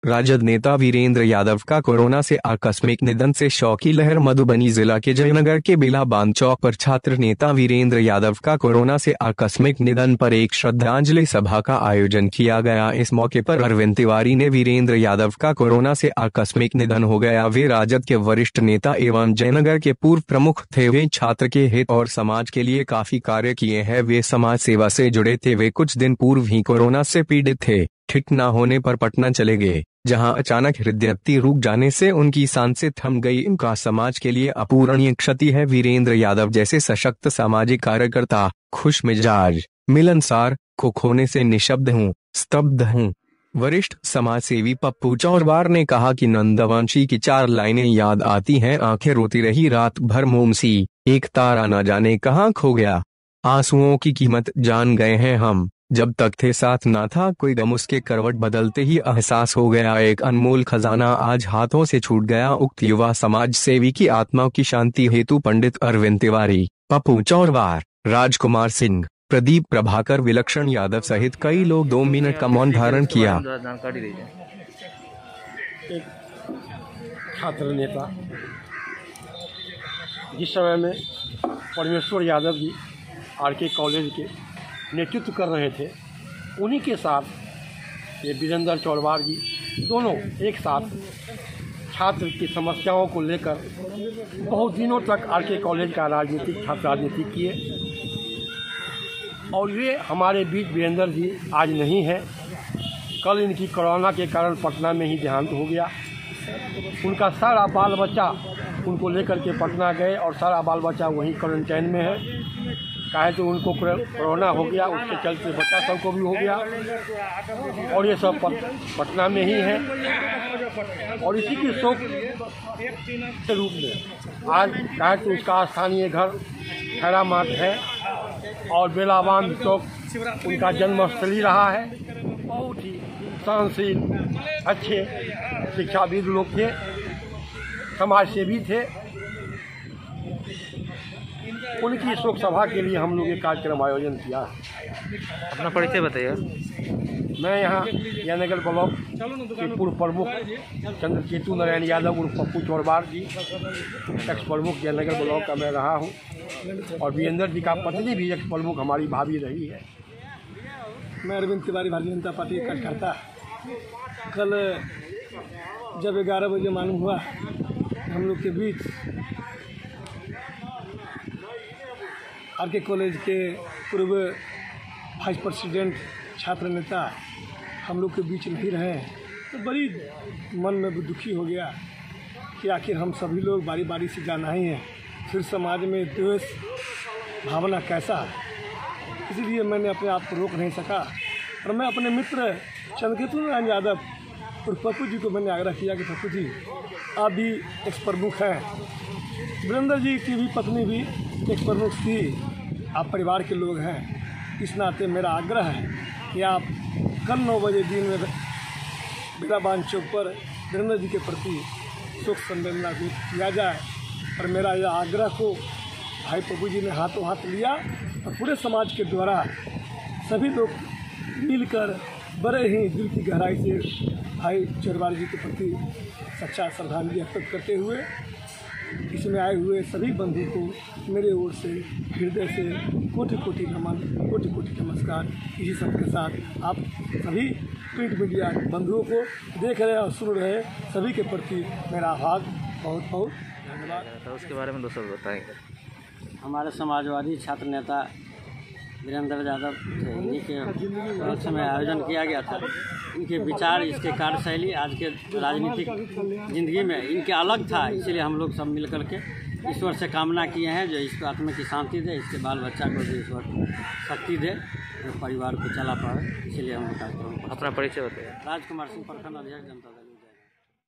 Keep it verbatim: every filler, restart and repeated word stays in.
राजद नेता वीरेंद्र यादव का कोरोना से आकस्मिक निधन से शोक की लहर। मधुबनी जिला के जयनगर के बिला बांध चौक पर छात्र नेता वीरेंद्र यादव का कोरोना से आकस्मिक निधन पर एक श्रद्धांजलि सभा का आयोजन किया गया। इस मौके पर अरविंद तिवारी ने वीरेंद्र यादव का कोरोना से आकस्मिक निधन हो गया। वे राजद के वरिष्ठ नेता एवं जयनगर के पूर्व प्रमुख थे। वे छात्र के हित और समाज के लिए काफी कार्य किए हैं। वे समाज सेवा से जुड़े थे। वे कुछ दिन पूर्व ही कोरोना से पीड़ित थे। ठीक न होने पर पटना चले गए, जहां अचानक हृदय रुक जाने से उनकी सांसें थम गई। इनका समाज के लिए अपूरणीय क्षति है। वीरेंद्र यादव जैसे सशक्त सामाजिक कार्यकर्ता, खुश मिजाज, मिलनसार को खोने से निशब्द हूँ, स्तब्ध हूँ। वरिष्ठ समाज सेवी पप्पू चौरवार ने कहा कि नंदवंशी की चार लाइनें याद आती हैं। आंखें रोती रही रात भर मोम सी, एक तारा न जाने कहाँ खो गया। आंसुओं की कीमत जान गए हैं हम, जब तक थे साथ ना था कोई गम। उसके करवट बदलते ही एहसास हो गया, एक अनमोल खजाना आज हाथों से छूट गया। उक्त युवा समाज सेवी की आत्मा की शांति हेतु पंडित अरविंद तिवारी, पप्पू चौरवार, राजकुमार सिंह, प्रदीप प्रभाकर, विलक्षण यादव सहित कई लोग दो मिनट का मौन धारण किया। एक छात्र नेता जिस समय में Parmeshwar Yadav ji R K college के नेतृत्व कर रहे थे, उन्हीं के साथ ये वीरेंद्र चौरवार जी दोनों एक साथ छात्र की समस्याओं को लेकर बहुत दिनों तक आर के कॉलेज का राजनीतिक छात्र राजनीति किए। और ये हमारे बीच वीरेंद्र जी आज नहीं है। कल इनकी कोरोना के कारण पटना में ही देहांत हो गया। उनका सारा बाल बच्चा उनको लेकर के पटना गए और सारा बाल बच्चा वहीं क्वारंटाइन में है। काहे तो उनको कोरोना हो गया, उसके चलते बच्चा सबको भी हो गया और ये सब पटना में ही है। और इसी की शोक के रूप में आज काहे तो उसका स्थानीय घर खैरा मार्ट है और बेलाबांध चौक उनका जन्मस्थली रहा है। बहुत ही सहनशील, अच्छे शिक्षाविद लोग थे, समाज सेवी थे। उनकी शोक सभा के लिए हम लोग एक कार्यक्रम आयोजन किया। अपना परिचय बताइए। मैं यहाँ जयनगर ब्लॉक के पूर्व प्रमुख चंद्रकेतु नारायण यादव उर्फ पप्पू चौरवार जी, एक्स प्रमुख जयनगर ब्लॉक का मैं रहा हूँ और वीरेंद्र जी का पत्नी भी एक्स प्रमुख हमारी भाभी रही है। मैं अरविंद तिवारी, भारतीय जनता पार्टी का कार्यकर्ता। कल जब ग्यारह बजे मालूम हुआ हम लोग के बीच आर के कॉलेज के पूर्व वाइस प्रेसिडेंट छात्र नेता हम लोग के बीच नहीं रहे, तो बड़ी मन में भी दुखी हो गया कि आखिर हम सभी लोग बारी बारी से जाना ही है, फिर समाज में द्वेष भावना कैसा है। इसलिए मैंने अपने आप को रोक नहीं सका और मैं अपने मित्र चंद्रकेतु नारायण यादव और पप्पू जी को मैंने आग्रह किया कि पप्पू जी आप भी एक प्रमुख हैं, वीरेंद्र जी की भी पत्नी भी एक प्रमुख थी, आप परिवार के लोग हैं, इस नाते मेरा आग्रह है कि आप कल नौ बजे दिन में बिलाबान चौक पर वीरेंद्र जी के प्रति शोक संवेदना व्यक्त किया जाए। और मेरा यह आग्रह को भाई पप्पू जी ने हाथों हाथ लिया और पूरे समाज के द्वारा सभी लोग मिलकर बड़े ही दिल की गहराई से भाई चौरवार जी के प्रति सच्चा श्रद्धांजलि अर्पित करते हुए इसमें आए हुए सभी बंधु को मेरे ओर से हृदय से कोटि कोटि नमन, कोटि कोटि नमस्कार। इसी सब के साथ आप सभी प्रिंट मीडिया बंधुओं को देख रहे और सुन रहे सभी के प्रति मेरा आभार, बहुत बहुत धन्यवाद। तो उसके बारे में दो शब्द बताएंगे। हमारे समाजवादी छात्र नेता वीरेंद्र यादव थे, इन्हीं के पक्ष में आयोजन किया गया था। इनके विचार, इसके कार्यशैली आज के राजनीतिक ज़िंदगी में इनके अलग था, इसीलिए हम लोग सब मिल कर के ईश्वर से कामना किए हैं जो इसको आत्मा की शांति दे, इसके बाल बच्चा को भी ईश्वर शक्ति दे, जो परिवार को चला पाए। इसीलिए हम कार्यक्रम। अपना परिचय बताइए। राजकुमार सिंह, प्रखंड अध्यक्ष जनता।